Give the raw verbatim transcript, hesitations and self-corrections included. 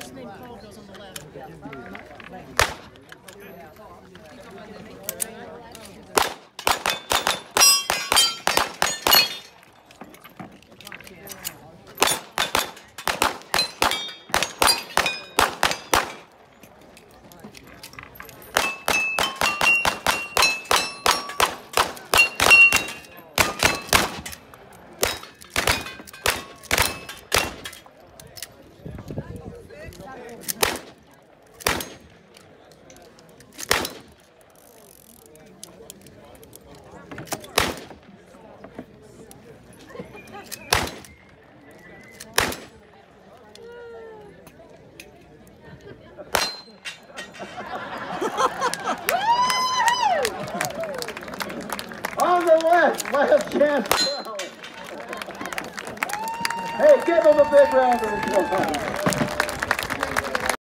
first name Paul goes on the left. On the left, left chance. Hey, give him a big round of applause.